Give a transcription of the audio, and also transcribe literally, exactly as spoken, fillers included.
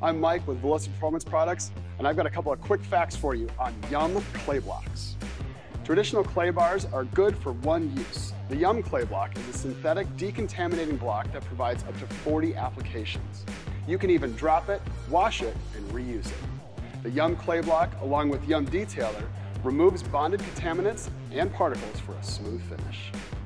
I'm Mike with Veloci Performance Products, and I've got a couple of quick facts for you on Yum clay blocks. Traditional clay bars are good for one use. The Yum clay block is a synthetic decontaminating block that provides up to forty applications. You can even drop it, wash it, and reuse it. The Yum clay block, along with Yum Detailer, removes bonded contaminants and particles for a smooth finish.